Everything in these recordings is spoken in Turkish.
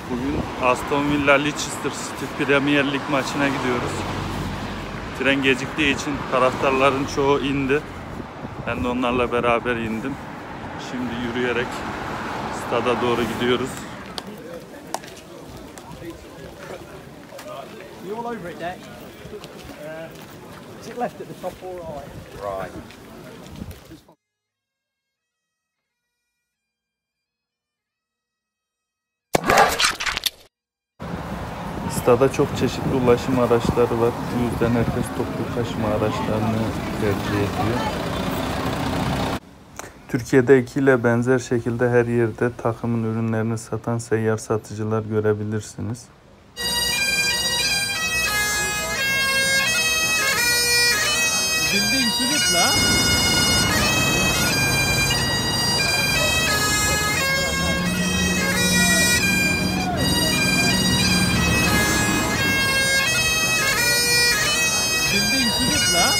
Bugün Aston Villa Leicester City Premier Lig maçına gidiyoruz. Tren geciktiği için taraftarların çoğu indi. Ben de onlarla beraber indim. Şimdi yürüyerek stada doğru gidiyoruz. Stada çok çeşitli ulaşım araçları var. Bu yüzden herkes toplu taşıma araçlarını tercih ediyor. Türkiye'dekiyle benzer şekilde her yerde takımın ürünlerini satan seyyar satıcılar görebilirsiniz. Bildiğin kilit la. Bildiğin kilit la.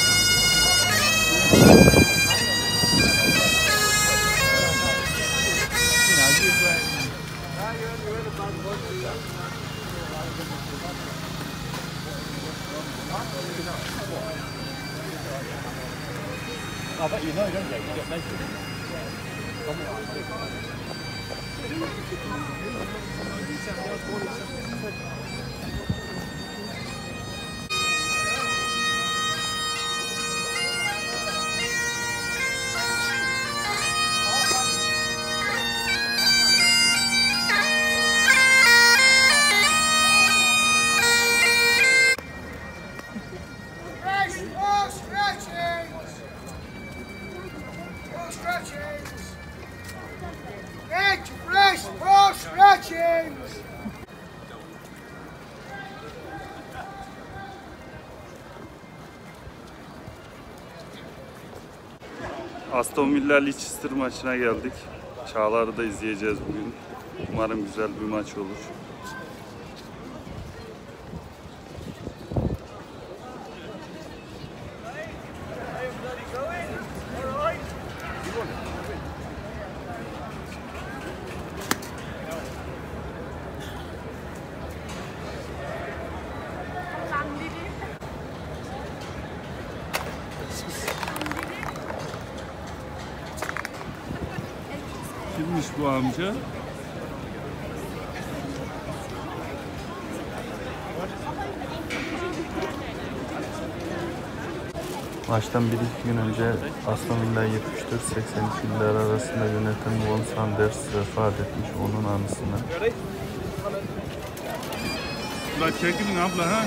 I bet you know, don't you? You get measured. Aston Villa Leicester maçına geldik. Çağlar'ı da izleyeceğiz bugün. Umarım güzel bir maç olur. Kimmiş bu amca? Maçtan bir iki gün önce Aston Villa 74-82 yıllar arasında yöneten Von Sanders vefat etmiş, onun anısına. La çekilin abla ha.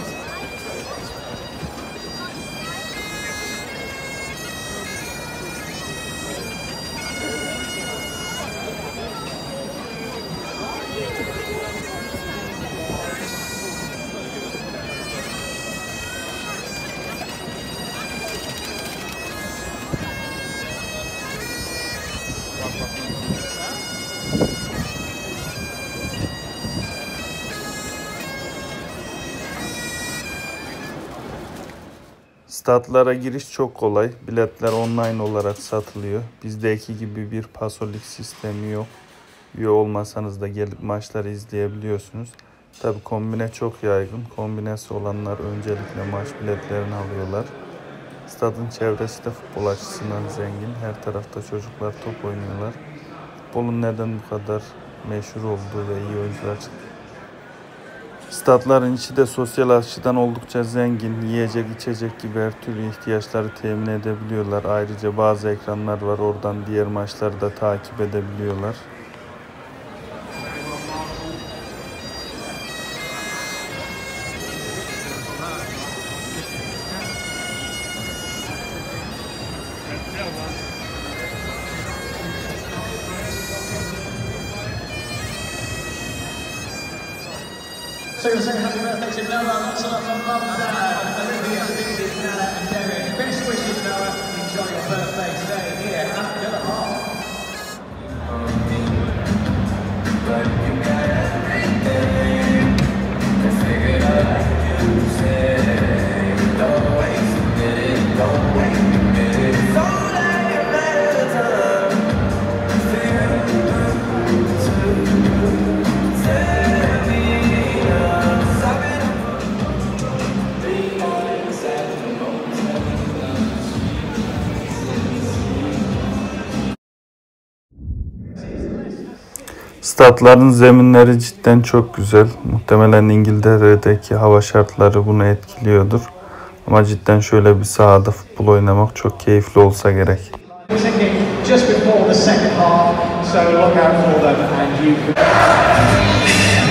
Statlara giriş çok kolay. Biletler online olarak satılıyor. Bizdeki gibi bir pasolik sistemi yok. Üye olmasanız da gelip maçları izleyebiliyorsunuz. Tabi kombine çok yaygın. Kombinesi olanlar öncelikle maç biletlerini alıyorlar. Stadın çevresi de futbol açısından zengin. Her tarafta çocuklar top oynuyorlar. Futbolun neden bu kadar meşhur olduğu ve iyi oyuncular çıktı. Stadların içi de sosyal açıdan oldukça zengin. Yiyecek, içecek gibi her türlü ihtiyaçları temin edebiliyorlar. Ayrıca bazı ekranlar var. Oradan diğer maçları da takip edebiliyorlar. So you're saying happy birthday to Noah, lots of love from Mum, Dad, Olivia, Stevie, Nana and Derek. Best wishes, Noah. Enjoy your birthday today here at Villa Park. Tell me Statların zeminleri cidden çok güzel. Muhtemelen İngiltere'deki hava şartları bunu etkiliyordur. Ama cidden şöyle bir sahada futbol oynamak çok keyifli olsa gerek. Just before the second half, so look out for them and you can...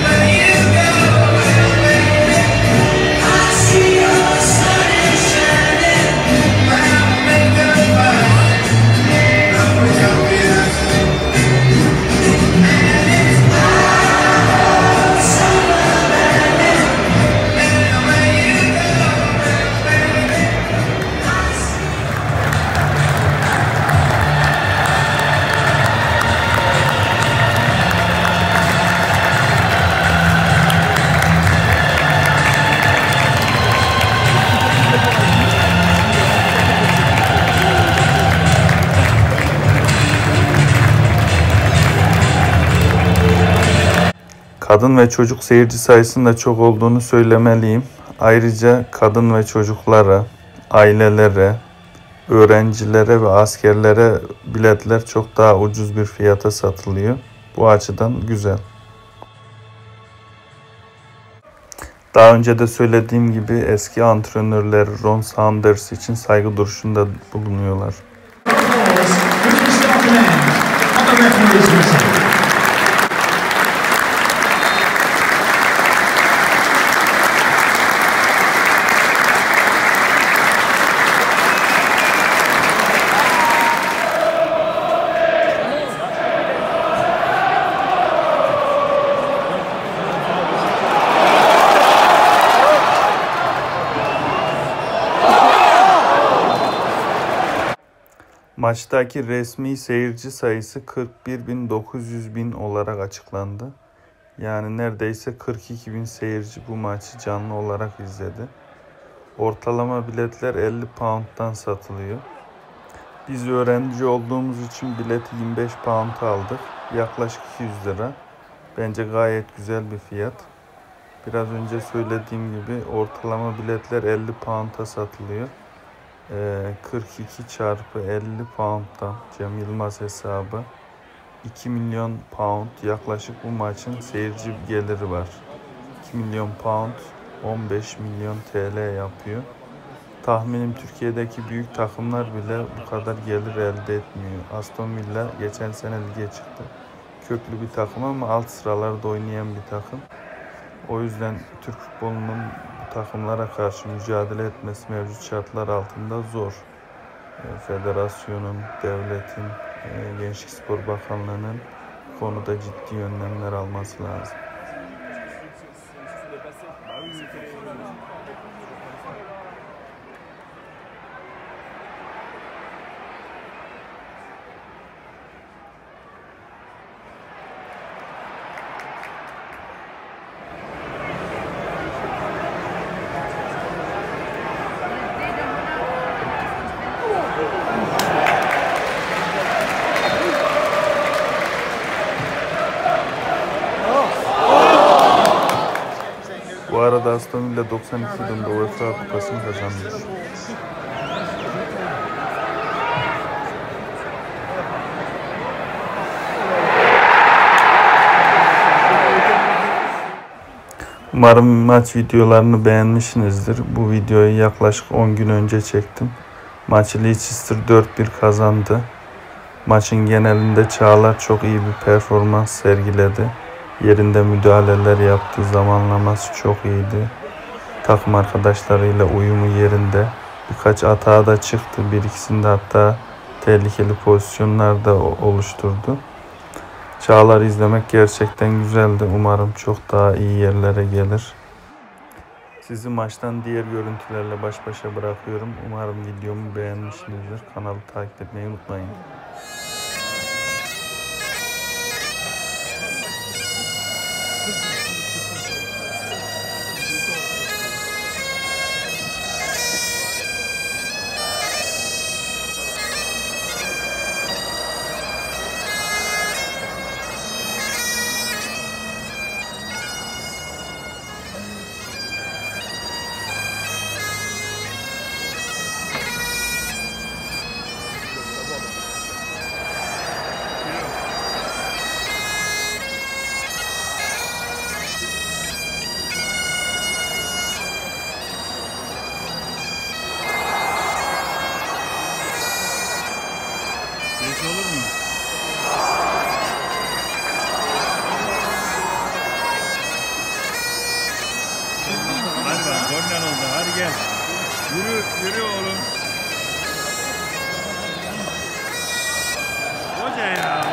Kadın ve çocuk seyirci sayısının da çok olduğunu söylemeliyim. Ayrıca kadın ve çocuklara, ailelere, öğrencilere ve askerlere biletler çok daha ucuz bir fiyata satılıyor. Bu açıdan güzel. Daha önce de söylediğim gibi eski antrenörler Ron Saunders için saygı duruşunda bulunuyorlar. Maçtaki resmi seyirci sayısı 41.900 olarak açıklandı. Yani neredeyse 42.000 seyirci bu maçı canlı olarak izledi. Ortalama biletler 50 pound'dan satılıyor. Biz öğrenci olduğumuz için bileti 25 pound aldık. Yaklaşık 200 lira. Bence gayet güzel bir fiyat. Biraz önce söylediğim gibi ortalama biletler 50 pound'a satılıyor. 42 çarpı 50 pound'dan Cem Yılmaz hesabı 2 milyon pound yaklaşık bu maçın seyirci geliri var. 2 milyon pound 15 milyon TL yapıyor. Tahminim Türkiye'deki büyük takımlar bile bu kadar gelir elde etmiyor. Aston Villa geçen sene lige çıktı. Köklü bir takım ama alt sıralarda oynayan bir takım. O yüzden Türk futbolunun bu takımlara karşı mücadele etmesi mevcut şartlar altında zor. Federasyonun, devletin, Gençlik Spor Bakanlığı'nın bu konuda ciddi önlemler alması lazım. Bu arada Aston Villa 92 yılında UEFA Kupası'nı kazanmış. Umarım maç videolarını beğenmişsinizdir. Bu videoyu yaklaşık 10 gün önce çektim. Maçı Leicester 4-1 kazandı. Maçın genelinde Çağlar çok iyi bir performans sergiledi. Yerinde müdahaleler yaptı, zamanlaması çok iyiydi. Takım arkadaşlarıyla uyumu yerinde. Birkaç hata da çıktı. Bir ikisinde hatta tehlikeli pozisyonlar da oluşturdu. Çağlar izlemek gerçekten güzeldi. Umarım çok daha iyi yerlere gelir. Sizi maçtan diğer görüntülerle baş başa bırakıyorum. Umarım videomu beğenmişsinizdir. Kanalı takip etmeyi unutmayın. Hadi gel. Yürü oğlum. Hoca ya.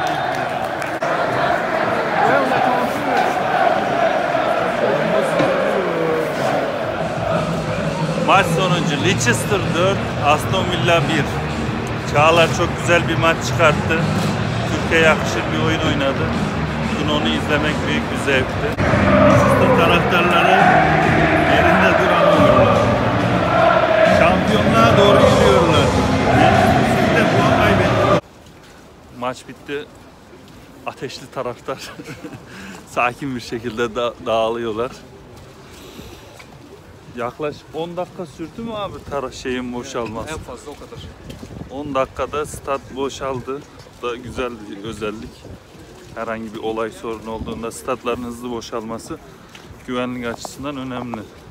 Maç sonucu Leicester 4, Aston Villa 1. Çağlar çok güzel bir maç çıkarttı. Türkiye'ye yakışır bir oyun oynadı. Bugün onu izlemek büyük bir zevkti. Leicester taraftarları yerinde duramıyorlar. Şampiyonluğa doğru yürüyorlar. Leicester puan kaybetti. Maç bitti. Ateşli taraftar sakin bir şekilde dağılıyorlar. Yaklaşık 10 dakika sürdü mü abi şeyin boşalması? En fazla o kadar. 10 dakikada stat boşaldı. Bu da güzel bir özellik. Herhangi bir olay sorun olduğunda statların hızlı boşalması güvenlik açısından önemli.